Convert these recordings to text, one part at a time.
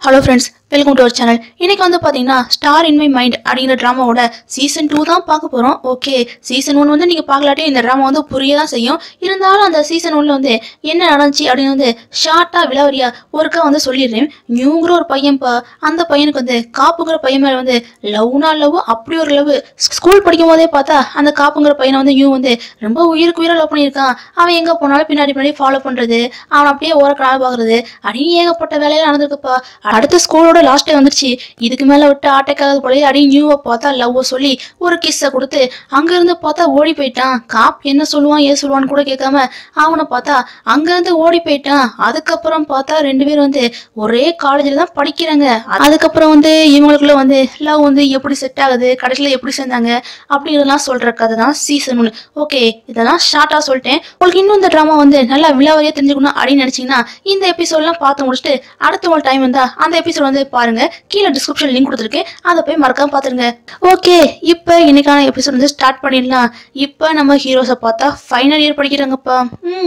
Hello friends, welcome to our channel. இன்னைக்கு வந்து பார்த்தீங்கன்னா ஸ்டார் இன் மை மைண்ட் அப்படிங்கிற ட்ராமாவோட சீசன் 2 தான் பார்க்க போகிறோம். ஓகே, சீசன் 1 வந்து நீங்கள் பார்க்கலாட்டி இந்த ட்ராமா வந்து புரிய தான் செய்யும். இருந்தாலும் அந்த சீசன் 1 வந்து என்ன நடந்துச்சு அப்படின்னு வந்து ஷார்ட்டாக விலாவரியா ஒருக்கா வந்து சொல்லிடுறேன். நியூங்கிற ஒரு பையன்ப்பா, அந்த பையனுக்கு வந்து காப்புங்கிற பையன் மேலே வந்து லவ்னா லவ், அப்படி ஒரு லவ். ஸ்கூல் படிக்கும் போதே பார்த்தா அந்த காப்புங்கிற பையனை வந்து நியூ வந்து ரொம்ப உயிருக்கு உயிரை லவ் பண்ணியிருக்கான். அவன் எங்கே போனாலும் பின்னாடி ஃபாலோ பண்ணுறது, அவன் அப்படியே ஓரக்கனால பார்க்குறது அப்படின்னு ஏகப்பட்ட வேலையெல்லாம் நடந்திருக்குப்பா. அடுத்த ஸ்கூலோட லாஸ்ட் டே வந்துருச்சு. இதுக்கு மேல விட்டு ஆட்டைக்காக போல அடி நியூவை பார்த்தா லவ் சொல்லி ஒரு கிஸ்ஸை கொடுத்து அங்கிருந்து பார்த்தா ஓடி போயிட்டான். காப் என்ன சொல்லுவான் ஏன் சொல்லுவான்னு கூட கேட்காம அவனை பார்த்தா அங்கிருந்து ஓடி போயிட்டான். அதுக்கப்புறம் பார்த்தா ரெண்டு பேரும் வந்து ஒரே காலேஜில் தான் படிக்கிறாங்க. அதுக்கப்புறம் வந்து இவங்களுக்குள்ள வந்து லவ் வந்து எப்படி செட் ஆகுது, கடைசியில் எப்படி சேர்ந்தாங்க அப்படிங்கிறதெல்லாம் சொல்ற கதை தான் சீசன் 1. ஓகே, இதெல்லாம் ஷார்ட்டா சொல்லிட்டேன். உங்களுக்கு இன்னும் இந்த ட்ராமா வந்து நல்லா விலாவரியா தெரிஞ்சுக்கணும் அப்படின்னு நினைச்சீங்கன்னா இந்த எபிசோட்லாம் பார்த்து முடிச்சுட்டு அடுத்த ஒரு டைம் வந்தா அந்த எபிசோட் வந்து பாருங்க. கீழே டிஸ்கிரிப்ஷன் லிங்க் கொடுத்துருக்கேன், அதை போய் மறக்காம பாத்துருங்க. ஓகே, இப்போ இன்னைக்கான எபிசோட் வந்து ஸ்டார்ட் பண்ணிடலாம். இப்போ நம்ம ஹீரோஸை பார்த்தா ஃபைனல் இயர் படிக்கிறாங்கப்பா.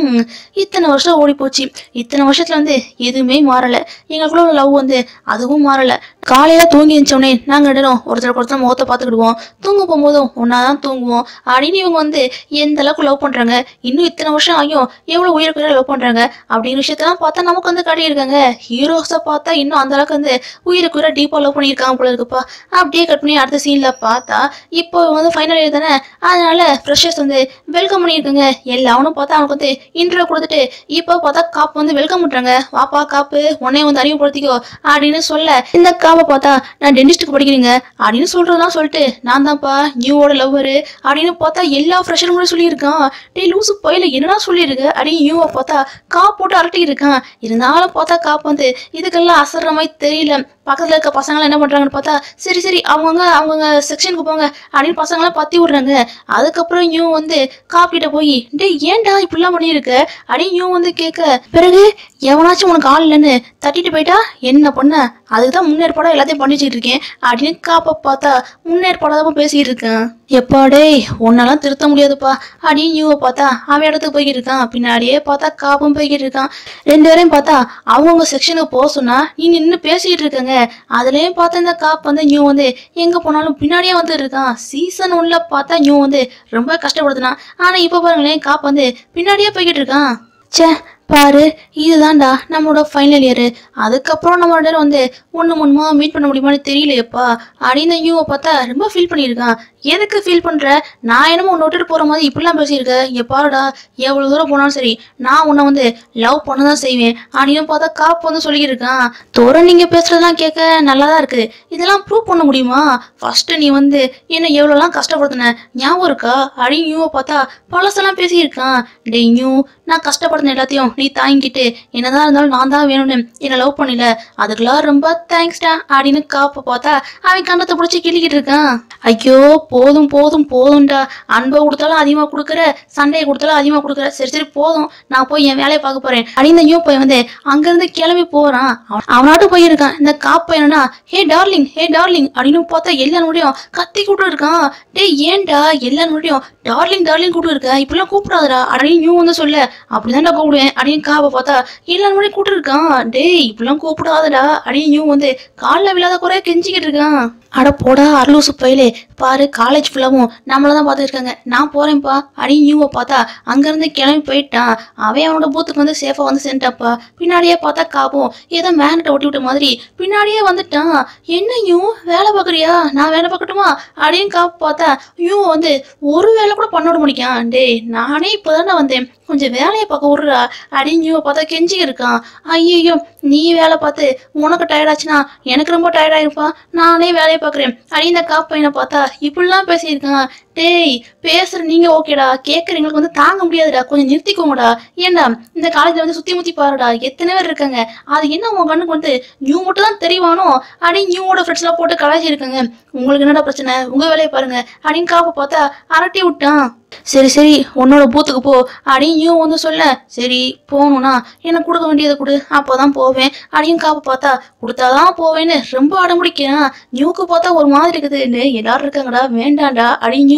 இத்தனை வருஷம் ஓடி போச்சு. இத்தனை வருஷத்துல வந்து எதுவுமே மாறல. எங்களுக்குள்ள லவ் வந்து அதுவும் மாறல. காலையில தூங்கி இருந்தோடனே நாங்க ரெண்டும் ஒருத்தருக்கு ஒருத்தர் முகத்தை பார்த்துக்கிடுவோம். தூங்க போகும்போதும் ஒன்னாதான் தூங்குவோம் அப்படின்னு இவங்க வந்து எந்த அளவுக்கு லவ் பண்றாங்க, இன்னும் இத்தனை வருஷம் ஆகியும் எவ்வளவு உயிருக்கு லவ் பண்றாங்க அப்படிங்கிற விஷயத்தெல்லாம் பார்த்தா நமக்கு வந்து காட்டியிருக்காங்க. ஹீரோஸை பார்த்தா இன்னும் அந்த அளவுக்கு வந்து உயிருக்கு உயிரை டீப்பா லவ் பண்ணியிருக்காங்க போல இருக்குப்பா. அப்படியே கட் பண்ணி அடுத்த சீன்ல பார்த்தா இப்போ வந்து ஃபைனல் இயர் தானே, அதனால ஃப்ரெஷர்ஸ் வந்து வெல்கம் பண்ணியிருக்காங்க. எல்லாவனும் பார்த்தா அவனுக்கு வந்து இன்ட்ரோ கொடுத்துட்டு இப்போ பார்த்தா காப்பு வந்து வெல்கம் பண்றாங்க. வாப்பா காப்பு, உன்னைய வந்து அறிமுகப்படுத்திக்கோ அப்படின்னு சொல்ல இந்த காப்பை பார்த்தா நான் டென்டிஸ்டுக்கு படிக்கிறீங்க அப்படின்னு சொல்றதெல்லாம் சொல்லிட்டு நான் தான்ப்பா நியூவோட லவ்வரு அப்படின்னு பார்த்தா எல்லா ஃப்ரெஷரும் கூட சொல்லியிருக்கான். டே லூசு பையில என்னடா சொல்லியிருக்கு அப்படின்னு நியூவை பார்த்தா காப் போட்டு அரட்டி இருக்கான். இருந்தாலும் பார்த்தா காப்பு வந்து இதுக்கெல்லாம் அசர்ற மாதிரி தெரியல. பக்கத்துல இருக்க பசங்களாம் என்ன பண்றாங்கன்னு பார்த்தா சரி சரி அவங்க செக்ஷனுக்கு போங்க அப்படின்னு பசங்களாம் பத்தி விடுறாங்க. அதுக்கப்புறம் நியூ வந்து காப்பிட்ட போய் டே ஏன்டா இப்படிலாம் பண்ணியிருக்க அப்படின்னு நியூ வந்து கேட்க, பிறகு எவனாச்சும் உனக்கு ஆள் இல்லைன்னு தட்டிட்டு போயிட்டா என்ன பண்ண, அதுக்குதான் முன்னேற்பாடா எல்லாத்தையும் பண்ணி வச்சுட்டு இருக்கேன் அப்படின்னு காப்பை பார்த்தா முன்னேற்பாடாதான் பேசிட்டு இருக்கேன். எப்பாடே உன்னெல்லாம் திருத்த முடியாதுப்பா அப்படின்னு நியூவை பார்த்தா அவன் இடத்துக்கு போய்கிட்டு இருக்கான். பின்னாடியே பார்த்தா காப்பும் போய்கிட்டு இருக்கான். ரெண்டு பேரையும் பார்த்தா அவங்கவுங்க செக்ஷனுக்கு போக சொன்னா நீ நின்று பேசிக்கிட்டு இருக்காங்க. அதுலயும் பார்த்தா இந்த காப் வந்து நியூ வந்து எங்க போனாலும் பின்னாடியே வந்து இருக்கான். சீசன் 1ல பார்த்தா நியூ வந்து ரொம்ப கஷ்டப்படுத்தினான். ஆனா இப்ப பாருங்களேன் காப் வந்து பின்னாடியே போய்கிட்டு இருக்கான். சே பாரு, இதுதான்டா நம்மளோட ஃபைனல் இயரு. அதுக்கப்புறம் நம்ம ரெண்டு வந்து ஒன்று மீட் பண்ண முடியுமான்னு தெரியலையப்பா அப்படின்னு நியூவை பார்த்தா ரொம்ப ஃபீல் பண்ணியிருக்கான். எதுக்கு ஃபீல் பண்ற, நான் என்னமோ உன்னை விட்டுட்டு போற மாதிரி இப்படிலாம் பேசியிருக்க. இங்க பாருடா, எவ்வளவு தூரம் போனாலும் சரி நான் உன்னை வந்து லவ் பண்ணதான் செய்வேன் அப்படின்னு பார்த்தா காப்பு வந்து சொல்லிக்கிட்டு இருக்கான். தோற நீங்க பேசுறதெல்லாம் கேட்க நல்லாதான் இருக்கு, இதெல்லாம் ப்ரூவ் பண்ண முடியுமா? ஃபர்ஸ்ட் நீ வந்து என்ன எவ்வளோலாம் கஷ்டப்படுத்தின ஞாபகம் இருக்கா அப்படின்னு நியூவை பார்த்தா பழசெல்லாம் பேசியிருக்கான். டே நியூ, நான் கஷ்டப்படுத்தின எல்லாத்தையும் நீ தாங்கிட்டு என்னதான் இருந்தாலும் நான் தான் வேணும்னு என்ன லவ் பண்ணல, அதுக்கெல்லாம் ரொம்ப தேங்க்ஸ்டா அப்படின்னு காப்பை பார்த்தா அவன் கண்ணத்தை பிடிச்சி கிள்ளிக்கிட்டு இருக்கான். ஐயோ போதும் போதும் போதும்டா, அன்பை கொடுத்தாலும் அதிகமா கொடுக்குற, சண்டையை கொடுத்தாலும் அதிகமா கொடுக்குற, சரி சரி போதும், நான் போய் என் வேலையை பார்க்க போறேன் அப்படின்னு நியூ போய் வந்து அங்கிருந்து கிளம்பி போறான். அவனாட்டு போயிருக்கான். இந்த காப்பு என்னன்னா ஹே டார்லிங் அப்படின்னு பார்த்தா எல்லாரும் முடியும் கத்தி கூப்பிட்டு இருக்கான். டே ஏன்டா எல்லாரும் முடியும் டார்லிங் கூப்பிட்டு இருக்க, இப்படிலாம் கூப்பிடாதடா அப்படின்னு நியூ வந்து சொல்ல, அப்படிதான்டா கூப்பிடுவேன் அப்படின்னு காப்பை பார்த்தா எல்லாரும் முடியும் கூப்பிட்டு இருக்கான். டே இப்படிலாம் கூப்பிடாதடா அப்படின்னு நியூ வந்து காலில் விழாத குறைய கெஞ்சிக்கிட்டு இருக்கான். அட போடா அருளூசு பையிலே, பாரு காலேஜ் ஃபுல்லாவும் நம்மளதான் பார்த்துருக்காங்க, நான் போறேன்ப்பா அப்படின்னு நியூவை பார்த்தா அங்கிருந்து கிளம்பி போயிட்டான். அவன் அவனோட பூத்துக்கு வந்து சேஃபா வந்து சென்ட்டாப்பா. பின்னாடியே பார்த்தா காப்பும் ஏதோ மேனட்டை ஒட்டி விட்ட மாதிரி பின்னாடியே வந்துட்டான். என்ன நியூ வேலை பார்க்குறியா, நான் வேலை பார்க்கட்டுமா அப்படின்னு காப்பு பார்த்தா நியூ வந்து ஒரு வேலை கூட பண்ண விட முடிக்கான். டே நானே இப்போதானே வந்தேன், கொஞ்சம் வேலையை பார்க்க விடுறா அப்படின்னு நியூவை பார்த்தா கெஞ்சி இருக்கான். ஐயோ நீ வேலை பார்த்து உனக்கு டயர்டாச்சுன்னா எனக்கு ரொம்ப டயர்டாயிருப்பா, நானே வேலையை பார்க்குறேன் அப்படின்னு இந்த காப்பு பையனை பார்த்தா இப்படிலாம் பேசியிருக்கான். டேய் பேசுற நீங்க ஓகேடா, கேட்குறவங்களுக்கு வந்து தாங்க முடியாதுடா, கொஞ்சம் நிறுத்திக்கோங்கடா. ஏன்டா இந்த காலேஜ்ல வந்து சுத்தி முத்தி பாருடா, எத்தனை பேர் இருக்காங்க, அது என்ன உங்க கண்ணுக்கு வந்து நியூ மட்டும் தான் தெரிவானோ அப்படின்னு நியூவோட ஃப்ரெண்ட்ஸ் எல்லாம் போட்டு கலாச்சி இருக்காங்க. உங்களுக்கு என்னடா பிரச்சனை, உங்க வேலையை பாருங்க அப்படின்னு காப்பை பார்த்தா அரட்டி விட்டான். சரி சரி உன்னோட பூத்துக்கு போ அப்படின்னு நியூ வந்து சொல்ல, சரி போகணும்னா எனக்கு கொடுக்க வேண்டியதை கொடு அப்போதான் போவேன் அப்படின்னு காப்பை பார்த்தா கொடுத்தாதான் போவேன்னு ரொம்ப அடம்பிடிக்கிறான். நியூக்கு பார்த்தா ஒரு மாதிரி இருக்குது, எல்லாரும் இருக்காங்கடா வேண்டாண்டா அப்படின்னு நியூ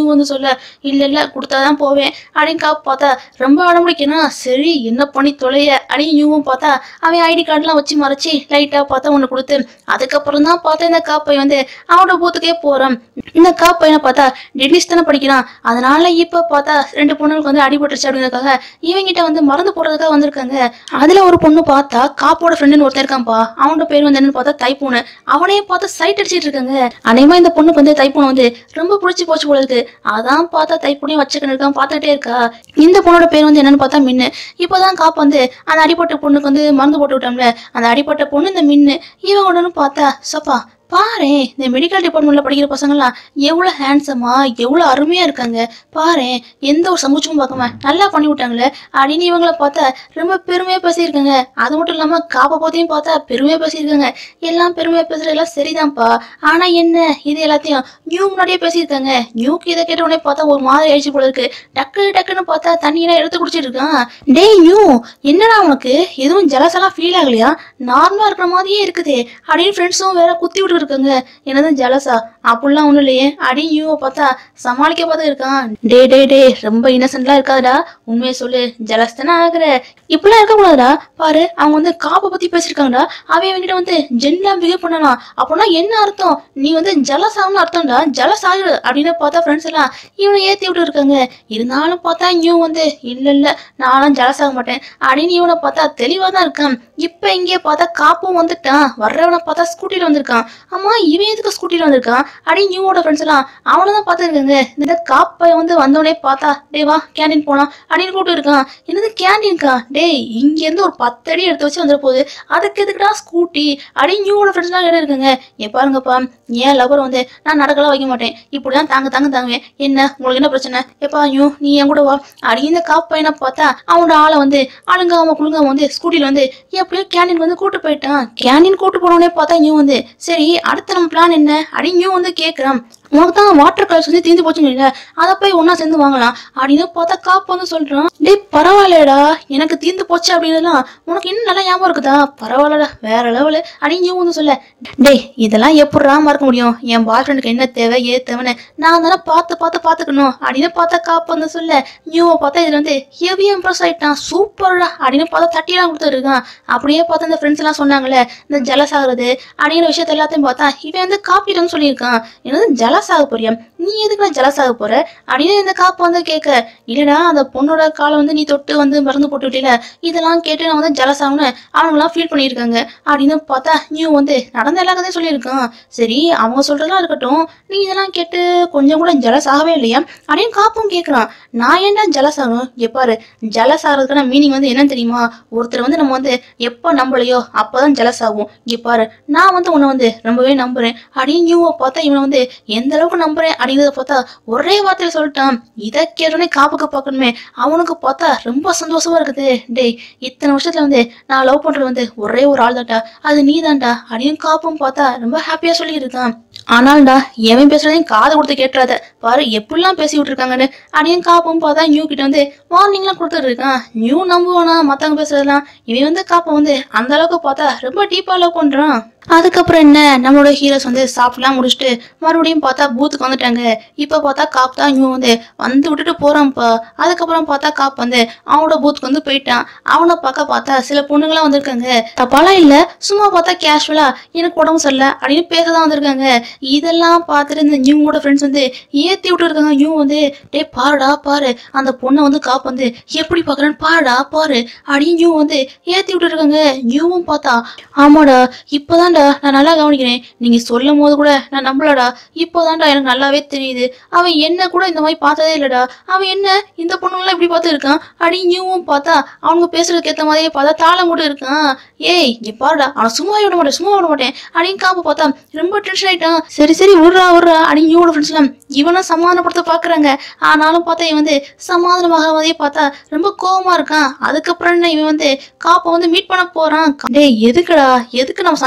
வந்து சொல்ல இல்ல கொடுத்தாதான் போவேன் அப்படின்னு காப்பு பார்த்தா ரொம்ப அடம்பிடிக்கணும். சரி என்ன பண்ணி தொலைய அப்படின்னு நியூவும் பார்த்தா அவன் ஐடி கார்டுலாம் வச்சு மறைச்சி லைட்டா பார்த்தா ஒண்ணு கொடுத்து அதுக்கப்புறம் தான் பார்த்தா இந்த காப்பை வந்து அவனோட பூத்துக்கே போறான். இந்த காப்பையனை பார்த்தா டென்னிஸ் தானே படிக்கிறான். அதனால இப்ப பார்த்தா 2 பொண்ணுங்களுக்கு வந்து அடிபட்டுருச்சு அப்படிங்கிறதுக்காக இவங்கிட்ட வந்து மருந்து போடுறதுக்காக வந்திருக்காங்க. அதுல ஒரு பொண்ணு பார்த்தா காப்போட ஃப்ரெண்டுன்னு ஒருத்தர் இருக்கான்ப்பா. அவனோட பேர் வந்து என்னன்னு பார்த்தா தைப்பூனு. அவனையே பார்த்து சைட் அடிச்சிட்டு இருக்காங்க. அநேகமா இந்த பொண்ணுக்கு வந்து தைப்பூனை வந்து ரொம்ப பிடிச்சி போச்சு போல இருக்கு. அதான் பார்த்தா தைப்பூனையும் வச்சுக்கிட்டு இருக்கான் பார்த்துட்டே இருக்கா. இந்த பொண்ணோட பேர் வந்து என்னன்னு பார்த்தா மின்னு. இப்பதான் காப்பு வந்து அந்த அடிப்பட்ட பொண்ணுக்கு வந்து மருந்து போட்டு விட்டோம்ல, அந்த அடிப்பட்ட பொண்ணு இந்த மின்னு. இவன் உடனே பார்த்தா சப்பா பாரு இந்த மெடிக்கல் டிபார்ட்மெண்ட்ல படிக்கிற பசங்கள்லாம் எவ்வளவு ஹேண்ட்ஸமா எவ்வளவு அருமையா இருக்காங்க பாரு, எந்த ஒரு சமூச்சமும் பார்க்காம நல்லா பண்ணி விட்டாங்களே அப்படின்னு இவங்கள பார்த்தா ரொம்ப பெருமையா பேசியிருக்காங்க. அது மட்டும் இல்லாம காப்பை பத்தியும் பார்த்தா பெருமையா பேசியிருக்காங்க. எல்லாம் பெருமையா பேசுறது எல்லாம் சரிதான்ப்பா, ஆனா என்ன இது எல்லாத்தையும் நியூ முன்னாடியே பேசியிருக்காங்க. நியூக்கு இதை கேட்ட உடனே பார்த்தா ஒரு மாதிரி ஆயிடுச்சு போல இருக்கு. டக்குன்னு பார்த்தா தண்ணியெல்லாம் எடுத்து குடிச்சிட்டு இருக்கான். டேய் நியூ என்னடா உனக்கு எதுவும் ஜலசெல்லாம் ஃபீல் ஆகலையா? நார்மலா இருக்கிற மாதிரியே இருக்குது அப்படின்னு ஃப்ரெண்ட்ஸும் வேற குத்தி விட்டு இருக்காங்க. என்னதான் ஜலசா அப்படிலாம் ஒண்ணும் இல்லையே அப்படின்னு நியூவை பார்த்தா சமாளிக்க பார்த்து இருக்கான். டே ரொம்ப இன்னசென்ட்லாம் இருக்காதுடா, உண்மையை சொல்லு ஜலஸ் தானே ஆகுற, இப்படிலாம் இருக்கக்கூடாதுடா. பாரு அவங்க வந்து காப்பை பத்தி பேசிருக்காங்கடா, அவன் என்கிட்ட வந்து ஜென்லா பிஹேவ் பண்ணலாம். அப்படின்னா என்ன அர்த்தம்? நீ வந்து ஜலஸ் ஆகும்னு அர்த்தம்டா, ஜலஸ் ஆகுது அப்படின்னு பார்த்தா ஃப்ரெண்ட்ஸ் எல்லாம் இவனை ஏத்தி விட்டு இருக்காங்க. இருந்தாலும் பார்த்தா நியூ வந்து இல்ல நானும் ஜலஸ் ஆக மாட்டேன் அப்படின்னு இவனை பார்த்தா தெளிவா தான் இருக்கான். இப்ப இங்கே பார்த்தா காப்பும் வந்துட்டான். வர்றவனை பார்த்தா ஸ்கூட்டில வந்திருக்கான். ஆமா இவன் எதுக்கு ஸ்கூட்டில வந்திருக்கான் அப்படின்னு நியூவோட ஃப்ரெண்ட்ஸ் எல்லாம் அவனதான் பார்த்துருக்காங்க. இந்த காப்பை வந்து வந்தவனே பார்த்தா டே வா கேண்டீன் போலாம் அப்படின்னு கூப்பிட்டு இருக்கான். என்னது கேண்டீன்கா? டேய் இங்க இருந்து ஒரு 10 அடி எடுத்து வச்சு வந்துட போகுது, அதுக்கு எதுக்குடா ஸ்கூட்டி அப்படின்னு நியூவோட ஃப்ரெண்ட்ஸ் எல்லாம் கேட்டு இருக்காங்க. பாருங்கப்பா ஏன் லவர் வந்து நான் நடக்கலாம் வைக்க மாட்டேன், இப்படிதான் தாங்குவேன். என்ன உங்களுக்கு என்ன பிரச்சனை? எப்பா நியூ நீ என் கூட வா அப்படின்னு இந்த காப்பு பையனை பார்த்தா அவனோட ஆளை வந்து அழுங்காம குழுங்காம வந்து ஸ்கூட்டில வந்து எப்படியோ கேண்டீன் வந்து கூட்டு போயிட்டான். கேண்டீன் கூட்டு போனோடனே பார்த்தா நியூ வந்து சரி அடுத்த நம்ம பிளான் என்ன அப்படின்னு நியூ வந்து கேட்கிறான். உனக்கு தான் வாட்டர் கலர்ஸ் வந்து தீர்ந்து போச்சுன்னு இல்லை, அதை போய் ஒன்னா சேர்ந்து வாங்கலாம் அப்படின்னு பார்த்தா காப்பு வந்து சொல்றான். டே பரவாயில்லடா எனக்கு தீர்ந்து போச்சு அப்படின்னுலாம் உனக்கு இன்னும் நல்லா ஞாபகம் இருக்குதா? பரவாயில்லடா வேற லெவலு அப்படின்னு நியூ வந்து சொல்ல. டே இதெல்லாம் எப்படா மறக்க முடியும்? என் பாய் ஃப்ரெண்டுக்கு என்ன தேவை ஏது தேவைன்னு நான் தானே பார்த்துக்கணும் அப்படின்னு பார்த்தா காப்பு வந்து சொல்ல. நியூவை பார்த்தா இதுல வந்து ஹெவி இம்ப்ரெஸ் ஆயிட்டான். சூப்பர்டா அப்படின்னு பார்த்தா தட்டியெல்லாம் கொடுத்துருக்கான். அப்படியே பார்த்தா இந்த ஃப்ரெண்ட்ஸ் எல்லாம் சொன்னாங்கல்ல இந்த ஜலஸ் ஆகுறது அப்படிங்கிற விஷயத்த எல்லாத்தையும் பார்த்தா இவன் வந்து காப்பிட்டன்னு சொல்லியிருக்கான். என்னது ஜலஸ் ஆக போறியா? நீ எதுக்கு ஜலஸ் ஆக போற அப்படின்னு இந்த காப்பு வந்து கேட்க, இல்லடா அந்த பொண்ணோட காலை வந்து நீ தொட்டு வந்து மருந்து போட்டு விட்டீல, இதெல்லாம் கேட்டு நான் வந்து ஜலஸ் ஆகுன்னு அவங்களாம் ஃபீல் பண்ணியிருக்காங்க அப்படின்னு பார்த்தா நியூ வந்து நடந்த எல்லா கதையும் சொல்லியிருக்கான். சரி அவங்க சொல்றதெல்லாம் இருக்கட்டும், நீ இதெல்லாம் கேட்டு கொஞ்சம் கூட ஜலஸ் ஆகவே இல்லையா அப்படின்னு காப்பும் கேட்கறான். நான் ஏன்டா ஜலஸ் ஆகணும்? எப்பாரு ஜலஸ் ஆகிறதுக்கான மீனிங் வந்து என்னன்னு தெரியுமா? ஒருத்தர் வந்து நம்ம வந்து எப்ப நம்பலையோ அப்பதான் ஜலஸ் ஆகும். பாரு நான் வந்து உன்னை வந்து ரொம்பவே நம்புறேன் அப்படின்னு நியூவை பார்த்தா இவனை வந்து எந்த அளவுக்கு நம்புறேன் அப்படிங்கிறத பார்த்தா ஒரே வார்த்தையில சொல்லிட்டான். இதை கேட்டோடனே காப்புக்கு பார்க்கணுமே அவனுக்கு பார்த்தா ரொம்ப சந்தோஷமா இருக்குது. டேய் இத்தனை வருஷத்துல வந்து நான் லவ் பண்றது வந்து ஒரே ஒரு ஆள் தான்டா, அது நீ தான்டா அப்படின்னு காப்பும் பார்த்தா ரொம்ப ஹாப்பியா சொல்லி இருக்கான். ஆனால்டா எவன் பேசுறதையும் காதை கொடுத்து கேட்டுறாத, பாரு எப்படிலாம் பேசி விட்டுருக்காங்கன்னு அப்படின்னு காப்பும் பார்த்தா நியூ கிட்ட வந்து வார்னிங்லாம் கொடுத்துட்டு இருக்கான். நியூ நம்புவானா மத்தவங்க பேசுறதெல்லாம்? இவன் வந்து காப்பை வந்து அந்த அளவுக்கு பார்த்தா ரொம்ப டீப்பா லவ் பண்றான். அதுக்கப்புறம் என்ன நம்மளோட ஹீரோஸ் வந்து சாப்பிடலாம் முடிச்சுட்டு மறுபடியும் பார்த்தா பூத்துக்கு வந்துட்டாங்க. இப்ப பார்த்தா காப் தான் நியூ வந்து விட்டுட்டு போறான்ப்பா. அதுக்கப்புறம் பார்த்தா காப் வந்து அவனோட பூத்துக்கு வந்து போயிட்டான். அவனை பார்த்தா சில பொண்ணுங்களாம் வந்திருக்காங்க. தப்பாலாம் இல்ல, சும்மா பார்த்தா கேஷுவலா எனக்கு உடம்பு சரியில்லை அப்படின்னு பேசதான் வந்திருக்காங்க. இதெல்லாம் பார்த்துட்டு இந்த நியூவோட ஃப்ரெண்ட்ஸ் வந்து ஏத்தி விட்டு இருக்காங்க. நியூ வந்து டே பாருடா பாரு அந்த பொண்ணை வந்து காப் வந்து எப்படி பாக்குறான்னு பாருடா பாரு அப்படின்னு நியூ வந்து ஏத்தி விட்டு இருக்காங்க. நியூவும் பார்த்தா ஆமாடா இப்பதான் நான் நல்லா கவனிக்கிறேன், நீங்க சொல்லும் போது கூட நான் நம்பலடா, இப்போதான்டா எனக்கு நல்லாவே தெரியுது அவன் என்ன கூட இந்த மாதிரி பார்த்ததே இல்லடா, அவன் என்ன இந்த பொண்ணுங்களாம் இப்படி பார்த்து இருக்கான் அப்படின்னு பார்த்தா அவங்க பேசுறதுக்கு ஏற்ற மாதிரியே பார்த்தா தாளம் கூட இருக்கான். ஏய் இங்க பாருடா அவனை சும்மா விட மாட்டேன் அப்படின்னு காப்ப பார்த்தா ரொம்ப டென்ஷன் ஆயிட்டான். சரி விடுறா அப்படின்னு ஃப்ரெண்ட்ஸ் எல்லாம் இவனை சமாதானப்படுத்த பாக்குறாங்க. ஆனாலும் பார்த்தா இவன் வந்து சமாதானமாக மாதிரியே பார்த்தா ரொம்ப கோபமா இருக்கான். அதுக்கப்புறம் இவன் வந்து காப்பை வந்து மீட் பண்ண போறான். டேய் எதுக்கு நம்ம சண்டை போட்ட மாதிரி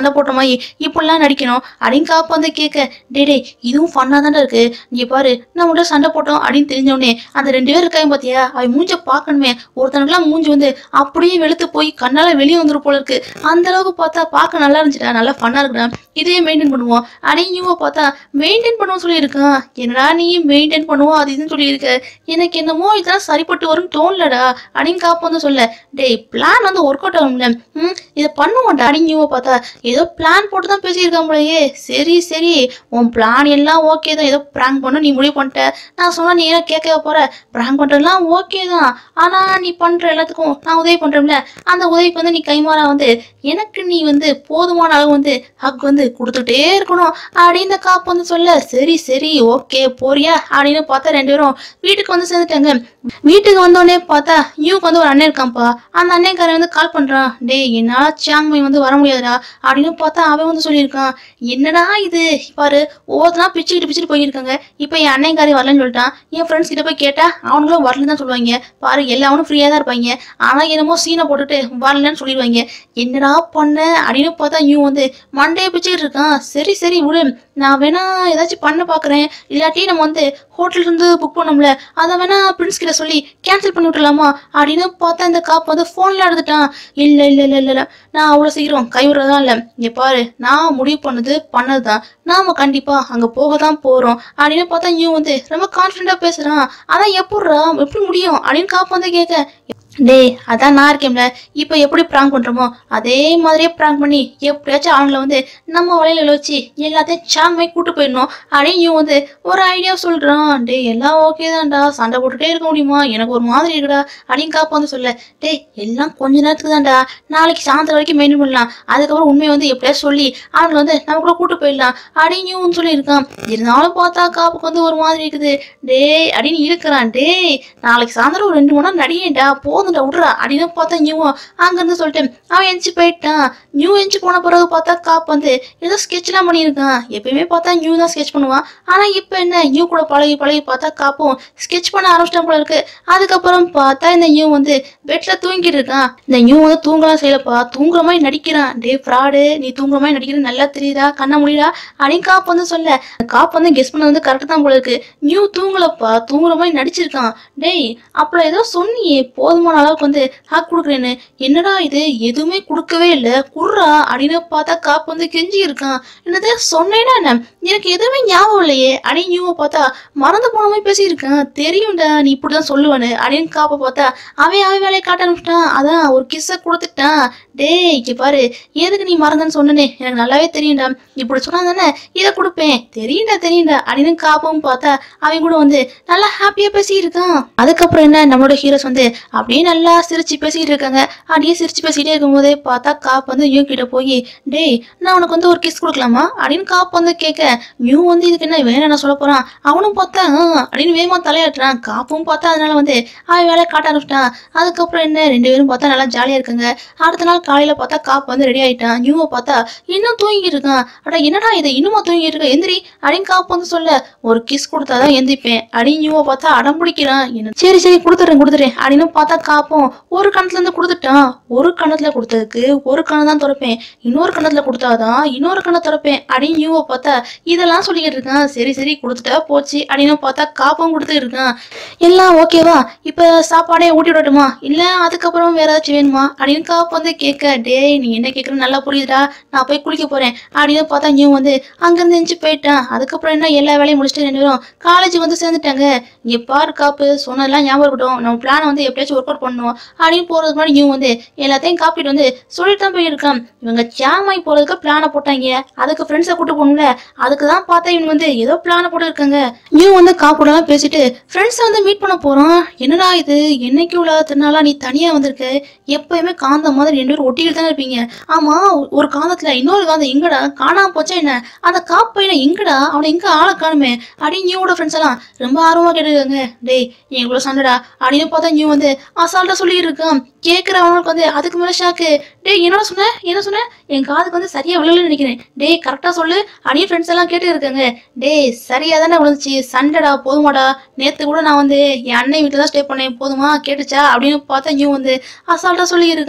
மாதிரி இப்படிலாம் நடிக்கணும் அப்படின்னு காப்பு வந்து கேட்க, டே இதுவும் ஃபன்னா தானே இருக்கு, நீ பாரு நான் உள்ள சண்டை போட்டோம் அப்படின்னு தெரிஞ்சவனே அந்த 2 பேர் இருக்காங்க பாத்தியா, அவ மூஞ்ச பாக்கணுமே, ஒருத்தனுக்குலாம் மூஞ்சி வந்து அப்படியே வெளுத்து போய் கண்ணால வெளியே வந்துடும் போல இருக்கு, அந்த அளவுக்கு பார்த்தா பார்க்க நல்லா இருந்துச்சுடா, நல்லா ஃபன்னா இருக்குடா, இதே மெயின்டைன் பண்ணுவோம் அப்படின்னு இவங்க பார்த்தா மெயின்டைன் பண்ணுவோம் சொல்லியிருக்கான். என்னடா நீ மெயின்டைன் பண்ணுவோம் அது இதுன்னு சொல்லியிருக்க, எனக்கு என்னமோ இதெல்லாம் சரிப்பட்டு வரும்னு தோணலடா அப்படின்னு காப்பு வந்து சொல்ல, டேய் பிளான் வந்து ஒர்க் அவுட் ஆகும்ல, இதை பண்ணுவோம்டா அப்படின்னு இவங்க பார்த்தா ஏதோ பிளான் போட்டு தான் பேசியிருக்கான் போலயே. சரி சரி உன் பிளான் எல்லாம் ஓகே தான், ஏதோ பிராங்க் பண்ண நீ முடிவு பண்ணிட்ட, நான் சொன்னா நீ ஏன் கேட்க போற, பிராங்க் பண்றதுலாம் ஓகே தான், ஆனா நீ பண்ற எல்லாத்துக்கும் நான் உதவி பண்றேன்ல, அந்த உதவிக்கு வந்து நீ கைமாறா வந்து எனக்கு நீ வந்து போதுமான அளவு வந்து ஹக் வந்து கொடுத்துட்டே இருக்கணும் அப்படின்னு காப்பு வந்து சொல்ல, சரி சரி ஓகே போறியா அப்படின்னு பார்த்தா 2 பேரும் வீட்டுக்கு வந்து சேர்ந்துட்டாங்க. வீட்டுக்கு வந்தோடனே பார்த்தா யூக்கு வந்து ஒரு அண்ணன் இருக்கான்ப்பா, அந்த அண்ணன்காரன் வந்து கால் பண்றான், டேய் என்னால சாங்மை வந்து வர முடியாதுடா அப்படின்னு பார்த்தா அவன் வந்து சொல்லியிருக்கான், என்னடா இது பாரு ஒவ்வொருத்தனா பிச்சுக்கிட்டு போயிருக்காங்க, இப்போ என் அண்ணன்காரி வரலன்னு சொல்லிட்டான், என் ஃப்ரெண்ட்ஸ் கிட்ட போய் கேட்டா அவங்களும் வரலன்னு தான் சொல்லுவாங்க, பாரு எல்லாரும் ஃப்ரீயா தான் இருப்பாங்க, ஆனா என்னமோ சீனை போட்டுட்டு வரலன்னு சொல்லிடுவாங்க, என்னடா பண்ண அப்படின்னு பார்த்தா யூ வந்து மண்டையை பிச்சுக்கிட்டு இருக்கான். சரி சரி விடு, நான் வேணா ஏதாச்சும் பண்ண பாக்குறேன், இல்லாட்டி நம்ம வந்து ஹோட்டல் இருந்து புக் பண்ணோம்ல அதை வேணா பிரின்ஸ் கிட்ட சொல்லி கேன்சல் பண்ணி விட்டுலாமா அப்படின்னு பார்த்தா இந்த காப்பு வந்து போன்ல எடுத்துட்டான். இல்ல இல்ல இல்ல இல்ல நான் அவ்வளவு சீக்கிரம் கைவிடுறதா இல்ல, இங்க பாரு நான் முடிவு பண்ணதுதான், நாம கண்டிப்பா அங்க போக தான் போறோம் அப்படின்னு பார்த்தா நியூ வந்து ரொம்ப கான்பிடண்டா பேசுறான். அதான் எப்படி முடியும் அப்படின்னு காப்பு வந்து கேட்க, டேய் அதான் நான் இருக்கேன்ல, இப்போ எப்படி ப்ராங்க் பண்றோமோ அதே மாதிரியே ப்ராங்க் பண்ணி எப்படியாச்சும் அவங்கள வந்து நம்ம வலையில வச்சு எல்லாத்தையும் சாங்மை கூட்டு போயிடணும் அப்படின்னு வந்து ஒரு ஐடியா சொல்றான். டேய் எல்லாம் ஓகே தான்டா, சண்டை போட்டுட்டே இருக்க முடியுமா, எனக்கு ஒரு மாதிரி இருக்குடா அப்படின்னு காப்பு வந்து சொல்ல, டேய் எல்லாம் கொஞ்ச நேரத்துக்கு தான்டா, நாளைக்கு சாயந்தரம் வரைக்கும் மெயின்டைன் பண்ணலாம், அதுக்கப்புறம் உண்மையை வந்து எப்படியாச்சும் சொல்லி அவங்களை வந்து நம்ம கூட கூட்டு போயிடலாம் அப்படின்னு சொல்லியிருக்கான். இருந்தாலும் பார்த்தா காப்புக்கு வந்து ஒரு மாதிரி இருக்குது. டேய் அப்படின்னு இருக்கிறான், டேய் நாளைக்கு சாயந்தரம் ஒரு 2 மணி நேரம் நடிகேன்டா போதுண்டா விட்றா அப்படின்னு பார்த்தா நியூவும் அங்கிருந்து சொல்லிட்டு அவன் எஞ்சி போயிட்டான். நியூ எஞ்சி போன பிறகு பார்த்தா காப் வந்து ஏதோ ஸ்கெட்ச்லாம் பண்ணியிருக்கான். எப்பயுமே பார்த்தா நியூ தான் ஸ்கெட்ச் பண்ணுவான், ஆனா இப்போ என்ன நியூ கூட பழகி பார்த்தா காப்பும் ஸ்கெட்ச் பண்ண ஆரம்பிச்சிட்டான் போல இருக்கு. அதுக்கப்புறம் பார்த்தா இந்த நியூ வந்து பெட்ல தூங்கிட்டு இருக்கான். இந்த நியூ வந்து தூங்கலாம் செய்யலப்பா, தூங்குற மாதிரி நடிக்கிறான். டே ஃப்ராடு, நீ தூங்குற மாதிரி நடிக்கிறது நல்லா தெரியுதா, கண்ண முடியடா அப்படின்னு காப் வந்து சொல்ல, காப் வந்து கெஸ் பண்ண வந்து கரெக்ட் தான் போல இருக்கு. நியூ தூங்கலப்பா, தூங்குற மாதிரி நடிச்சிருக்கான். டேய் அப்புறம் ஏதோ சொன்னியே போதுமான அளவுக்கு வந்து ஹக் கொடுக்குறேன்னு, என்னடா இது எதுவுமே கொடுக்கவே இல்லை குர்ரா அப்படின்னு பார்த்தா காப்பு வந்து கெஞ்சி இருக்கான். என்னது சொன்னேன்னா என்ன, எனக்கு எதுவுமே ஞாபகம் இல்லையே அப்படின்னு நியூவை பார்த்தா மறந்து போன மாதிரி பேசியிருக்கான். தெரியும்டா நீ இப்படிதான் சொல்லுவானு அப்படின்னு காப்பை பார்த்தா அவன் வேலையை காட்ட ஆரம்பிச்சிட்டான். அதான் ஒரு கிஸ்ஸை கொடுத்துட்டான். டேய் இங்க பாரு, எதுக்கு நீ மறந்தன்னு சொன்னனே எனக்கு நல்லாவே தெரியும்டா, இப்படி சொன்னா தானே இதை கொடுப்பேன், தெரியும்டா அப்படின்னு காப்பும் பார்த்தா அவன் கூட வந்து நல்லா ஹாப்பியா பேசியிருக்கான். அதுக்கப்புறம் என்ன நம்மளோட ஹீரோஸ் வந்து அப்படியே நல்லா சிரிச்சு பேசிட்டு இருக்காங்க. அப்படியே சிரிச்சு பேசிட்டே இருக்கும்போதே பார்த்தா காப் வந்து நியூ கிட்ட போய், டேய் நான் உனக்கு வந்து ஒரு கிஸ் கொடுக்கலாமா அப்படின்னு காப் வந்து கேட்க, நியூ வந்து இதுக்கு என்ன வேணா நான் சொல்ல போறான். அவனும் பார்த்தா அப்படின்னு வேகமா தலையாட்டுறான். காப்பும் பார்த்தா அதனால வந்து அவன் வேலையை காட்ட ஆரம்பிச்சிட்டான். அதுக்கப்புறம் என்ன 2 பேரும் பார்த்தா நல்லா ஜாலியா இருக்காங்க. அடுத்த நாள் காலையில பார்த்தா காப் வந்து ரெடி ஆயிட்டான். நியூவை பார்த்தா இன்னும் தூங்கிட்டு இருக்கான். அடா என்னடா இது இன்னுமா தூங்கிட்டு இருக்க, எந்திரி அப்படின்னு காப் வந்து சொல்ல, ஒரு கிஸ் கொடுத்தாதான் எந்திரிப்பேன் அப்படின்னு நியூவை பார்த்தா அடம் பிடிக்கிறான். சரி சரி கொடுத்துறேன் அப்படின்னு பார்த்தா காப்பும் ஒரு கணத்துல இருந்து கொடுத்துட்டான். ஒரு கணத்துல கொடுத்ததுக்கு ஒரு கணம் தான் திறப்பேன், இன்னொரு கணத்துல கொடுத்தாதான் இன்னொரு கணம் திறப்பேன் அப்படின்னு நியூவை பார்த்தா இதெல்லாம் சொல்லிக்கிட்டு இருக்கான். சரி கொடுத்துட்டா போச்சு அப்படின்னு பார்த்தா காப்பும் கொடுத்துட்டு இருக்கான். எல்லாம் ஓகேவா, இப்ப சாப்பாடே ஊட்டி விடட்டுமா இல்ல அதுக்கப்புறம் வேற ஏதாச்சும் வேணுமா அப்படின்னு காப்பு வந்து கேட்க, டேய் நீ என்ன கேட்கறது நல்லா புரியுதுடா, நான் போய் குளிக்க போறேன் அப்படின்னு பார்த்தா நியூ வந்து அங்கிருந்து எஞ்சி போயிட்டான். அதுக்கப்புறம் என்ன எல்லா வேலையும் முடிச்சுட்டு 2 பேரும் காலேஜ் வந்து சேர்ந்துட்டாங்க. இங்க பாரு காப்பு, சொன்னதெல்லாம் ஞாபகம் இருக்கட்டும், நம்ம பிளான் வந்து எப்படியாச்சும் ஒர்க் அவுட் பண்ணுவோம் அப்படின்னு போறதுக்கு முன்னாடி நியூ வந்து எல்லாத்தையும் காப்பிட்டு வந்து சொல்லிட்டு தான் போயிருக்கான். இவங்க சாமாய் போறதுக்கு பிளானை போட்டாங்க, அதுக்கு ஃப்ரெண்ட்ஸை கூட்டு போகணும்ல, அதுக்கு தான் பார்த்தா இவங்க வந்து ஏதோ பிளானை போட்டு இருக்காங்க. நியூ வந்து காப்போடலாம் பேசிட்டு ஃப்ரெண்ட்ஸை வந்து மீட் பண்ண போறான். என்னடா இது என்னைக்கு உள்ள திருநாளா நீ தனியா வந்திருக்க, எப்பயுமே காந்த மாதிரி 2 பேரும் ஒட்டிக்கிட்டு தானே இருப்பீங்க, ஆமா ஒரு காந்தத்துல இன்னொரு காந்தம் எங்கடா காணாம போச்சா என்ன, அந்த காப்பையில எங்கடா அவனை எங்க ஆளை காணுமே அப்படின்னு நியூவோட ஃப்ரெண்ட்ஸ் எல்லாம் ரொம்ப ஆர்வமா கேட்டுருக்காங்க. டேய் எவ்வளவு சண்டைடா அப்படின்னு பார்த்தா நியூ வந்து அசால்ட்டா சொல்லிட்டு இருக்கான். கேட்கிறவனுக்கு வந்து அதுக்கு மேல ஷாக்கு. டேய் என்ன சொன்ன என் காதுக்கு வந்து சரியா விழலன்னு நினைக்கிறேன், டேய் கரெக்டா சொல்லு அப்படின்னு ஃப்ரெண்ட்ஸ் எல்லாம் கேட்டு இருக்காங்க. டேய் சரியா தானே விழுந்துச்சு, சண்டைடா போதுமாடா, நேத்து கூட நான் வந்து என் அண்ணன் வீட்டுல தான் ஸ்டே பண்ணேன் போதுமா கேட்டுச்சா அப்படின்னு பார்த்தா நியூ வந்து அசால்ட்டா சொல்லி இருக்கான்.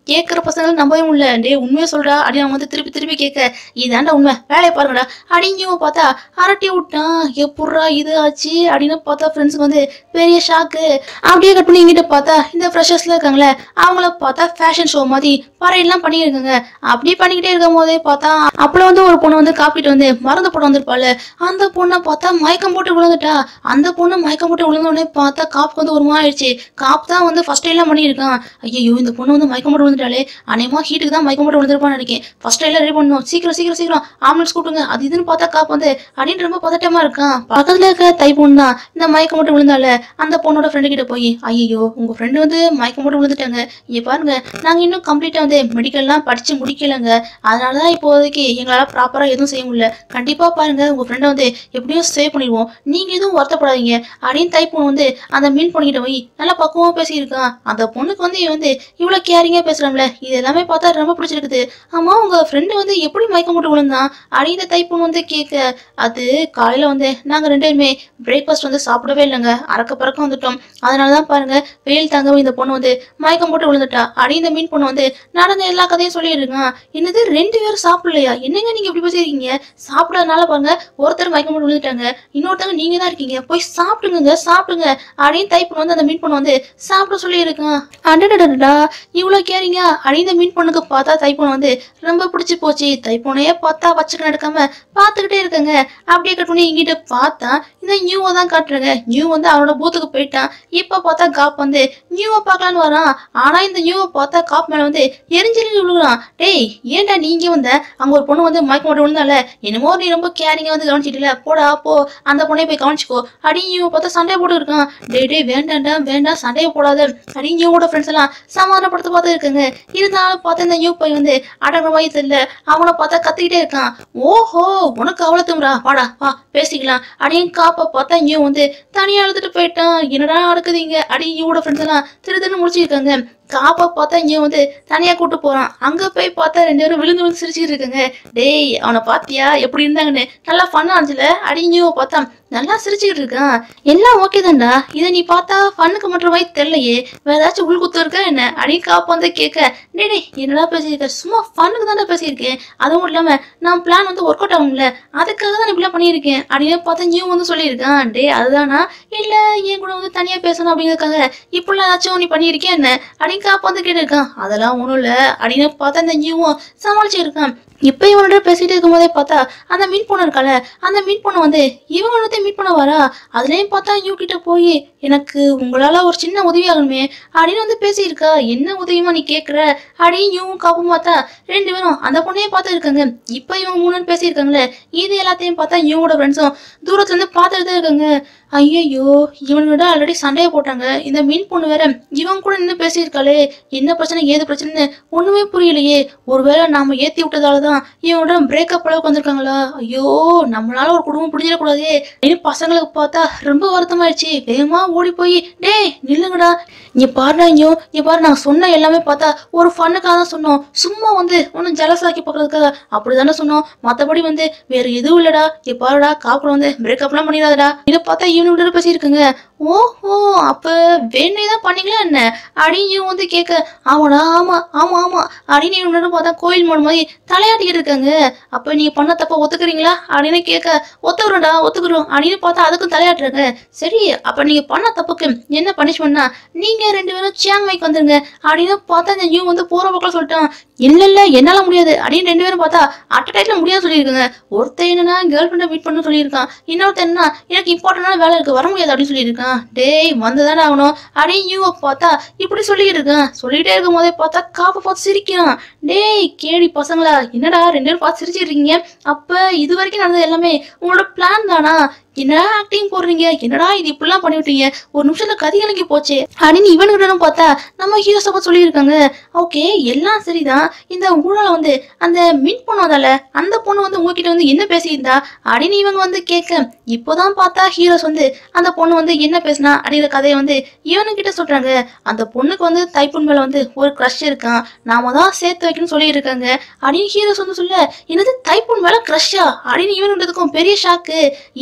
கேட்குற பசங்களை நம்பவே முடியல. டே உண்மையை சொல்றா அப்படின்னு அவங்க வந்து திருப்பி திருப்பி கேட்க, இதாண்டா உண்மை, வேலையை பாருங்கடா அப்படிங்க பார்த்தா அரட்டி விட்டான். எப்பட்றா இது ஆச்சு அப்படின்னு பார்த்தா ஃப்ரெண்ட்ஸுக்கு வந்து பெரிய ஷாக்கு. அப்படியே கட் பண்ணி இங்கிட்ட பார்த்தா இந்த ஃப்ரெஷர்ஸ்ல இருக்காங்களே அவங்கள பார்த்தா ஃபேஷன் ஷோ மாதிரி பறையெல்லாம் பண்ணியிருக்காங்க. அப்படி பண்ணிக்கிட்டே இருக்கும் போதே பார்த்தா அப்பல வந்து ஒரு பொண்ணு வந்து காப்பிட்டு வந்து மறந்து போட்டு வந்திருப்பாள். அந்த பொண்ணை பார்த்தா மயக்கம் போட்டு விழுந்துட்டா. அந்த பொண்ணு மயக்கம் போட்டு விழுந்தோடனே பார்த்தா காப்புக்கு வந்து ஒரு மாதிரி ஆயிடுச்சு. காப்பு தான் வந்து ஃபர்ஸ்ட் எல்லாம் பண்ணியிருக்கான். ஐயோ இந்த பொண்ணு வந்து மயக்கம் போட்டு விழுந்துட்டாலே, அநேகமா ஹீட்டுக்கு தான் மயக்கம் போட்டு விழுந்திருப்பான்னு நினைக்கிறேன். ஃபர்ஸ்ட் எல்லாம் ரெடி பண்ணணும், சீக்கிரம் சீக்கிரம் சீக்கிரம் ஆம்புலன்ஸ் கூட்டுங்க அது இதுன்னு பார்த்தா காப்பு வந்து அப்படின்னு ரொம்ப பதட்டமா இருக்கான். பக்கத்துல இருக்க தை பொண்ணு தான் இந்த மயக்கம் போட்டு விழுந்தால அந்த பொண்ணோட ஃப்ரெண்டு கிட்ட போய், ஐயோ உங்க ஃப்ரெண்டு வந்து மயக்கம் போட்டு விழுந்துட்டாங்க, இங்க பாருங்க நாங்க இன்னும் கம்ப்ளீட்டா வந்து மெடிக்கல்லாம் படிச்சு முடிக்கலங்க, அதனாலதான் இப்போதைக்கு எங்களால ப்ராப்பரா எதுவும் செய்ய முடியல. கண்டிப்பா பாருங்க உங்க ஃப்ரெண்டை வந்து எப்படியும் சேவ் பண்ணிடுவோம், நீங்க எதுவும் வருத்தப்படாதீங்க அப்படின்னு தை பொண்ணு வந்து அந்த மீன் பொண்ணுகிட்ட போய் நல்லா பக்குவமா பேசியிருக்கான். அந்த பொண்ணுக்கு வந்து இவ்வளவு கேரிங்கா பேசுறாம்ல, இது எல்லாமே பார்த்தா ரொம்ப பிடிச்சிருக்குது. ஆமா உங்க ஃப்ரெண்டு வந்து எப்படி மயக்கம் போட்டு விழுந்தான் அப்படின்னு தை பொண்ணு வந்து கேட்க, அது காலையில வந்து நாங்க ரெண்டு பேருமே பிரேக்ஃபாஸ்ட் வந்து சாப்பிடவே இல்லைங்க, அறக்க பறக்க வந்துட்டோம், அதனாலதான் பாருங்க வெயில் தாங்கவே இந்த பொண்ணு வந்து மயக்கம் போட்டு விழுந்துட்டா அப்படின்னு இந்த மீன் பொண்ணு வந்து நடந்த எல்லா கதையும் சொல்லியிருக்கான். என்னது ரெண்டு பேரும் சாப்பிடலையா, என்னங்க நீங்க இப்படி பேசிருக்கீங்க, சாப்பிடாதனால பாருங்க ஒருத்தர் மயக்கம் போட்டு விழுந்துட்டாங்க, இன்னொருத்தங்க நீங்க தான் இருக்கீங்க, போய் சாப்பிடுங்க சாப்பிடுங்க அப்படின்னு தை பொண்ணு வந்து அந்த மீன் பொண்ணு வந்து சாப்பிட சொல்லியிருக்கான். அடடடா இவ்வளவு கேரிங்க அப்படின்னு இந்த மீன் பொண்ணுக்கு பார்த்தா தை பொண்ணு வந்து ரொம்ப பிடிச்சி போச்சு. தை பொண்ணையே பார்த்தா வச்சுக்க நடக்காம பார்த்துக்கிட்டே இருக்காங்க. அப்படியே கட் பண்ணி இங்கிட்ட பார்த்தா இந்த நியூவை தான் காட்டுறாங்க. நியூ வந்து அவனோட பூத்துக்கு போயிட்டான். இப்ப பார்த்தா காப் வந்து நியூவை பார்க்கலான்னு வரான். ஆனா இந்த நியூவை பார்த்தா காப் மேல வந்து எரிஞ்செறிஞ்சு விழுகுறான். டேய் ஏன்டா நீங்க வந்த, அங்க ஒரு பொண்ணு வந்து மயக்கம் போட்டு விழுந்தால, என்னமோ நீ ரொம்ப கேரிங்கா வந்து கவனிச்சிட்டுல, போடா போ அந்த பொண்ணை போய் கவனிச்சுக்கோ அப்படின்னு நியூவை பார்த்தா சண்டையை போட்டு இருக்கான். டே வேண்டாண்டா வேண்டாம் சண்டையை போடாத அப்படின்னு நியூவோட ஃப்ரெண்ட்ஸ் எல்லாம் சமாதானப்படுத்த பார்த்து இருக்காங்க. இருந்தாலும் பார்த்தா இந்த நியூ பையன் வந்து அடங்குற மாதிரி தெரியல, அவனை பார்த்தா கத்திக்கிட்டே இருக்கான். ஓஹோ உனக்கு அவ்வளவு திமிரா, வாடா வா பேசிக்கலாம் அப்படின்னு காப்ப பார்த்தா நியூ வந்து தனியா எழுதிட்டு போயிட்டான். என்னடா நடக்குதுங்க அப்படின்னு நியூவோட ஃப்ரெண்ட்ஸ் எல்லாம் திரு முடிச்சிருக்காங்க. காப்பா பார்த்தா இங்க வந்து தனியா கூட்டு போறான். அங்க போய் பார்த்தா ரெண்டு பேரும் விழுந்து விழுந்து சிரிச்சுட்டு இருக்காங்க. டேய் அவனை பாத்தியா எப்படி இருந்தாங்கன்னு, நல்லா ஃபன் ஆச்சுல அடிங்க பார்த்தா நல்லா சிரிச்சுக்கிட்டு இருக்கான். எல்லாம் ஓகே தான்டா, இதை நீ பார்த்தா ஃபன்னுக்கு மட்டும் மாதிரி தெரியலையே, வேற ஏதாச்சும் உள் குத்து இருக்கா என்ன அப்படின்னு காப்பா வந்து கேட்க, டே என்னடா பேசியிருக்க, சும்மா ஃபன்னுக்கு தானே பேசியிருக்கேன், அதுவும் இல்லாம நான் பிளான் வந்து ஒர்க் அவுட் ஆகும்ல அதுக்காக தான் இப்படிலாம் பண்ணியிருக்கேன் அப்படின்னு பார்த்தா நியூ வந்து சொல்லியிருக்கான். டே அதுதானா, இல்ல என் கூட வந்து தனியா பேசணும் அப்படிங்கிறதுக்காக இப்படிலாம் ஏதாச்சும் நீ பண்ணியிருக்கேன் என்ன அப்படின்னு காப்பா வந்து கேட்டு இருக்கான். அதெல்லாம் ஒண்ணும் இல்ல அப்படின்னு பார்த்தா இந்த நியூவும் சமாளிச்சு இருக்கான். இப்ப இவனோட பேசிட்டு இருக்கும் போதே பார்த்தா அந்த மீன் பொண்ணு இருக்கால, அந்த மீன் பொண்ணு வந்து இவனோட மீட் பண்ண வரா. அதுலயும் பார்த்தா நியூ கிட்ட போய், எனக்கு உங்களால ஒரு சின்ன உதவி ஆகணுமே அப்படின்னு வந்து பேசியிருக்கா. என்ன உதவியுமா நீ கேட்குற அப்படின்னு நியூவும் காப்பும் பார்த்தா ரெண்டு பேரும் அந்த பொண்ணையே பார்த்து இருக்காங்க. இப்ப இவங்க மூணு பேசியிருக்காங்களே, இது எல்லாத்தையும் பார்த்தா நியூவோட ஃப்ரெண்ட்ஸும் தூரத்துல இருந்து பார்த்துட்டு தான் இருக்காங்க. ஐயோ இவனோட ஆல்ரெடி சண்டையை போட்டாங்க, இந்த மீன் பொண்ணு வேற இவன் கூட நின்று பேசியிருக்காளே, என்ன பிரச்சனை ஏது பிரச்சனைன்னு ஒண்ணுமே புரியலையே, ஒருவேளை நாம ஏத்தி விட்டதாலதான் இவனோட பிரேக்கப் அளவுக்கு வந்திருக்காங்களா, ஐயோ நம்மளால ஒரு குடும்பம் பிடிச்சிடக்கூடாதே அப்படின்னு பசங்களுக்கு பார்த்தா ரொம்ப வருத்தமாயிடுச்சு. வேகமா ஓடி போய், டே நில்லுங்கடா, இங்க பாருடா இங்க பாரு, நாங்க சொன்ன எல்லாமே பார்த்தா ஒரு ஃபன்னுக்காக தான் சொன்னோம், சும்மா வந்து ஒன்னும் ஜலசாக்கி பாக்குறதுக்காக அப்படிதானே சொன்னோம், மத்தபடி வந்து வேற எதுவும் இல்லடா, இங்க பாருடா காப்புல வந்து பிரேக்கப் எல்லாம் பண்ணிடாதடா இதை பார்த்தா இவனு பேசியிருக்குங்க. ஓஹோ அப்ப வேணுதான் பண்ணீங்களா என்ன அப்படின்னு வந்து கேட்க, ஆமாடா ஆமா ஆமா ஆமா அப்படின்னு இவனோட பார்த்தா கோயில் மோடு மாதிரி தலையாட்டிக்கிட்டு இருக்காங்க. அப்ப நீங்க பண்ண தப்ப ஒத்துக்குறீங்களா அப்படின்னு கேட்க, ஒத்துக்குறோம் அப்படின்னு பார்த்தா அதுக்கும் தலையாட்டுறாங்க. சரி அப்ப நீங்க பண்ண தப்புக்கு என்ன பனிஷ்மெண்ட்னா நீங்க ரெண்டு பேரும் சியாங் மைக்கு வந்துருங்க அப்படின்னு பார்த்தா இந்த நியூ வந்து போற பக்கம் சொல்லிட்டான். இல்ல என்னால முடியாது அப்படின்னு ரெண்டு பேரும் பார்த்தா அட் டைம்ல முடியாது சொல்லியிருக்காங்க. ஒருத்தர் என்னன்னா கேர்ள் ஃப்ரெண்டை மீட் பண்ண சொல்லியிருக்கான், இன்னொருத்தர் என்ன எனக்கு இம்பார்ட்டன்டான வேலை இருக்கு வர முடியாது அப்படின்னு சொல்லியிருக்கான். டேய் வந்துதானே ஆகணும் அப்படின்னு நியூவை பார்த்தா இப்படி சொல்லிக்கிட்டு இருக்கான். சொல்லிட்டே இருக்கும் போதே பார்த்தா காப்பை பார்த்து சிரிக்கிறான். டேய் கேடி பசங்களா என்னடா ரெண்டு பேரும் பார்த்து சிரிச்சிட்டு இருக்கீங்க, அப்ப இது வரைக்கும் நடந்தது எல்லாமே உங்களோட பிளான் தானா, என்னடா ஆக்டிங் போடுறீங்க, என்னடா இது இப்படிலாம் பண்ணிவிட்டீங்க, ஒரு நிமிஷத்துல கதி கலங்கி போச்சு அப்படின்னு இவனுக்கிட்ட பார்த்தா நம்ம ஹீரோஸை பார்த்து சொல்லியிருக்காங்க. ஓகே எல்லாம் சரிதான், இந்த ஊழல வந்து அந்த மீட் பண்ணுவதால அந்த பொண்ணு வந்து உங்ககிட்ட வந்து என்ன பேசியிருந்தா அப்படின்னு இவங்க வந்து கேட்க, இப்போதான் பார்த்தா ஹீரோஸ் வந்து அந்த பொண்ணு வந்து என்ன பேசினா அப்படிங்கிற கதையை வந்து இவனுக்கிட்ட சொல்றாங்க. அந்த பொண்ணுக்கு வந்து தைப்பொன் மேல வந்து ஒரு க்ரஷ் இருக்கான், நாம தான் சேர்த்து வைக்கணும்னு சொல்லியிருக்காங்க அப்படின்னு ஹீரோஸ் வந்து சொல்ல, என்னது தைப்பொன் மேல க்ரஷ்ஷா அப்படின்னு இவனுன்றதுக்கும் பெரிய ஷாக்கு. இவனுங்க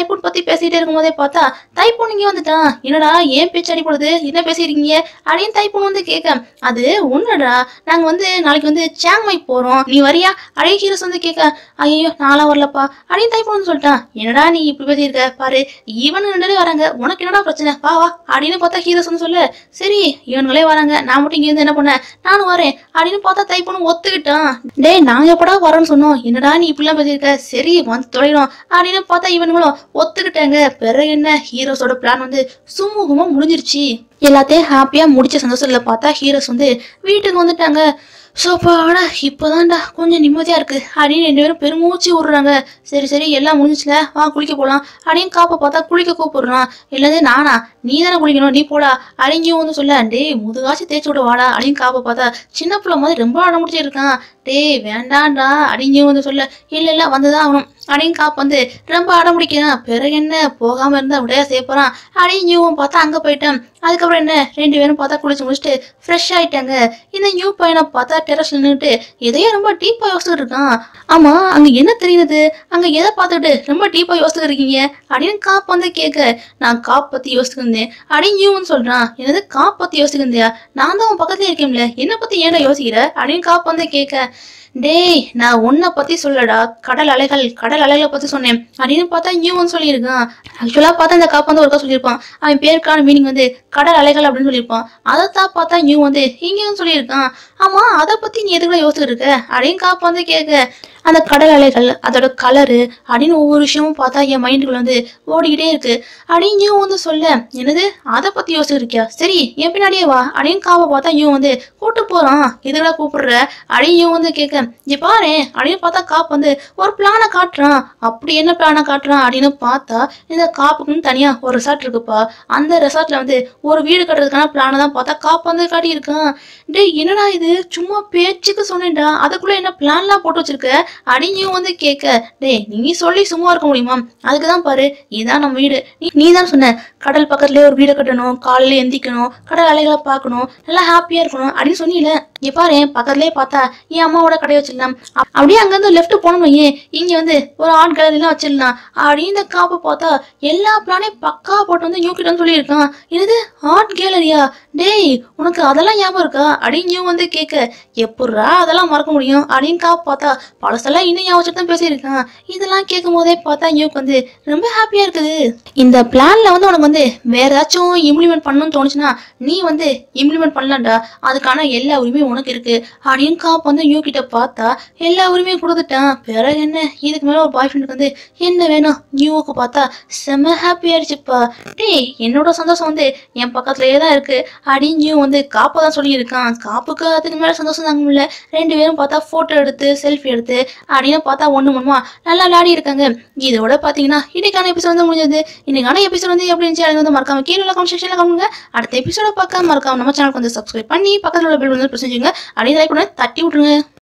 தைப்பூன் பத்தி பேசிட்டே இருக்கும் போதே பார்த்தா தைப்பூன் இங்க வந்துட்டான். என்னடா ஏன் பேச்சு அடிப்படுது, என்ன பேசிருக்கீங்க அப்படின்னு தைப்பூன் வந்து கேட்க, அது ஒண்ணுடா, நாங்க வந்து நாளைக்கு வந்து சாங்மை போறோம், நீ வரியா அப்படியே ஹீரோஸ் வந்து கேட்க, ஐயோ நான்லாம் வரலப்பா அப்படின்னு தைப்பூன் வந்து சொல்லிட்டான். என்னடா நீ இப்படி பேசியிருக்க பாரு, ஈவன் 2 பேரும் வராங்க, உனக்கு என்னடா பிரச்சனை, வா வா அப்படின்னு பார்த்தா ஹீரோஸ் வந்து சொல்ல, சரி இவனுங்களே வராங்க, நான் மட்டும் இங்க இருந்து என்ன பண்ண, நானும் வரேன் அப்படின்னு பார்த்தா தைப்பூன் ஒத்துக்கிட்டான். டேய் நாங்க எப்படா வரோன்னு சொன்னோம், என்னடா நீ இப்படிலாம் பேசியிருக்க, சரி வந்து தொலைறோம் அப்படின்னு பார்த்தா இவனுங்களும் ஒத்துக்கிட்டாங்க. பிறகு என்ன, ஹீரோஸோட பிளான் வந்து சுமூகமா முடிஞ்சிருச்சு. எல்லாத்தையும் ஹாப்பியா முடிச்ச சந்தோஷத்துல பார்த்தா ஹீரோஸ் வந்து வீட்டுக்கு வந்துட்டாங்க. சோப்பாடா இப்போதான்டா கொஞ்சம் நிம்மதியா இருக்கு அப்படின்னு 2 பேரும் பெருமூச்சு விடுறாங்க. சரி சரி எல்லாம் முடிஞ்சுல, வா குளிக்க போலாம் அப்படின்னு காப்பை பார்த்தா குளிக்க கூப்பிடுறான். இல்லது நானா, நீ தானே குளிக்கணும், நீ போடா அப்படிங்கியும் வந்து சொல்ல, டேய் முதுகாச்சு தேய்ச்சி விட வாடா அப்படின்னு காப்பை பார்த்தா சின்ன பிள்ளை மாதிரி ரொம்ப அடம் முடிச்சு இருக்கான். டேய் வேண்டாண்டா அப்படிங்கியும் வந்து சொல்ல, இல்ல இல்ல வந்துதான் ஆகணும் அப்படின்னு காப்பு வந்து ரொம்ப அடம் முடிக்கிறான். பிறகு என்ன, போகாம இருந்தா விடையா சேர்ப்பறான் அப்படின்னு நியூவும் பார்த்தா அங்க போயிட்டேன். அதுக்கப்புறம் என்ன, 2 பேரும் பார்த்தா குளிச்சு முடிச்சுட்டு ஃப்ரெஷ் ஆயிட்டாங்க. இந்த நியூ பையனை பார்த்தா டெரஸ்ல நின்றுட்டு எதையோ ரொம்ப டீப்பா யோசிச்சுட்டு இருக்கான். ஆமா அங்க என்ன தெரியுது, அங்க எதை பார்த்துட்டு ரொம்ப டீப்பா யோசிச்சுட்டு இருக்கீங்க அப்படின்னு காப் வந்து கேட்க, நான் காப் பத்தி யோசிச்சுட்டு இருந்தேன் அப்படின்னு நியூன்னு சொல்றான். என்னது காப் பத்தி யோசிச்சுட்டு இருந்தியா, நான் தான் உன் பக்கத்துல இருக்கேன்ல, என்ன பத்தி ஏன்டா யோசிக்கிற அப்படின்னு காப் வந்து கேட்க, டேய் நான் உன்னை பத்தி சொல்லடா, கடல் அலைகளை பத்தி சொன்னேன் அப்படின்னு பார்த்தா நியூன்னு சொல்லியிருக்கான். ஆக்சுவலா பார்த்தா இந்த காப் வந்து ஒருக்கா சொல்லியிருப்பான், அவன் பேருக்கான மீனிங் வந்து கடல் அலைகள் அப்படின்னு சொல்லியிருப்பான். அதைத்தான் பார்த்தா நியூ வந்து இங்கேயும் சொல்லியிருக்கான். ஆமா அதை பத்தி நீ எதுக்குள்ள யோசிச்சுட்டு இருக்க அப்படின்னு காப் வந்து கேட்க, அந்த கடல் அலைகள் அதோட கலரு அப்படின்னு ஒவ்வொரு விஷயமும் பார்த்தா என் மைண்டுக்குள்ள வந்து ஓடிக்கிட்டே இருக்கு அப்படின்னு நியூ வந்து சொல்ல, என்னது அதை பத்தி யோசிச்சுட்டு இருக்கியா, சரி என் பின்னாடியே வா அப்படின்னு காவை பார்த்தா நியூ வந்து கூட்டு போறான். எதுக்குடா கூப்பிடுற அப்படின்னு நியூ வந்து கேட்க, இங்க பாரு அப்படின்னு பார்த்தா காப் வந்து ஒரு பிளானை காட்டுறான். அப்படி என்ன பிளானை காட்டுறான் அப்படின்னு பார்த்தா, இந்த காப்புக்குன்னு தனியா ஒரு ரெசார்ட் இருக்குப்பா, அந்த ரெசார்ட்ல வந்து ஒரு வீடு கட்டுறதுக்கான பிளானை தான் பார்த்தா காப் வந்து காட்டியிருக்கான். டே என்னடா இது, சும்மா பேச்சுக்கு சொன்னேன்டா, அதுக்குள்ள என்ன பிளான்லாம் போட்டு வச்சிருக்க அப்படின்னு வந்து கேட்க, டே நீ சொல்லி சும்மா இருக்க முடியுமா, அதுக்குதான் பாரு இதான் நம்ம வீடு, நீ தான் சொன்ன கடல் பக்கத்துலயே ஒரு வீடு கட்டணும், காலையில எந்திக்கணும், கடல் அலைகளை பார்க்கணும், நல்லா ஹாப்பியா இருக்கணும் அப்படின்னு சொன்னீல, இங்க பாரு பக்கத்துலயே பார்த்தா என் அம்மாவோட கடை வச்சிடலாம், அப்படியே அங்கிருந்து லெஃப்ட் போனோம் ஏன் இங்க வந்து ஒரு ஆர்ட் கேலரி எல்லாம் வச்சிடலாம் அப்படின்னு இந்த காப்பை பார்த்தா எல்லா பிளானையும் பக்கா போட்டு வந்து நியூ கிட்ட சொல்லியிருக்கான். என்னது ஆர்ட் கேலரியா, டேய் உனக்கு அதெல்லாம் ஞாபகம் இருக்கா அப்படின்னு நியூ வந்து கேட்க, எப்பட்றா அதெல்லாம் மறக்க முடியும் அப்படின்னு காப்பு பார்த்தா பழசெல்லாம் இன்னும் ஞாபகம் தான் பேசியிருக்கான். இதெல்லாம் கேட்கும் போதே பார்த்தா நியூக்கு வந்து ரொம்ப ஹாப்பியா இருக்குது. இந்த பிளான்ல வந்து உனக்கு வந்து வேற ஏதாச்சும் இம்ப்ளிமெண்ட் பண்ணணும்னு தோணுச்சுன்னா நீ வந்து இம்ப்ளிமெண்ட் பண்ணலாம்டா, அதுக்கான எல்லா உரிமையும் உனக்கு இருக்கு அப்படின்னு காப்பு வந்து நியூ கிட்ட பார்த்தா எல்லா உரிமையும் கொடுத்துட்டான். பிறகு என்ன, இதுக்கு மேல ஒரு பாய் ஃப்ரெண்டுக்கு வந்து என்ன வேணும், நியூவுக்கு பார்த்தா செம்ம ஹாப்பி ஆயிடுச்சுப்பா. டேய் என்னோட சந்தோஷம் வந்து என் பக்கத்துலயே தான் இருக்கு அப்படின்னு நியூ வந்து காப்பை தான் சொல்லியிருக்கான். காப்புக்கு அதுக்கு மேல சந்தோஷம் தாங்க முடியல. 2 பேரும் பார்த்தா போட்டோ எடுத்து செல்ஃபி எடுத்து அப்படின்னு பார்த்தா ஒண்ணு மொத்தமா நல்லா விளையாடி இருக்காங்க. இதோட பாத்தீங்கன்னா இன்னைக்கான எபிசோட் வந்து முடிஞ்சது. இன்னைக்கான எபிசோட் வந்து எப்படி இருந்துச்சு வந்து மறக்காம கீழே உள்ள கமெண்ட் செக்ஷன்ல கமெண்ட்ங்க. அடுத்த எபிசோட பார்க்க மறக்காம நம்ம சேனலுக்கு வந்து சப்ஸ்கிரைப் பண்ணி பக்கத்துல உள்ள பெல் வந்து பிரஸ் செஞ்சுங்க, அப்படியே லைக் பண்ணி தட்டி விட்டுருங்க.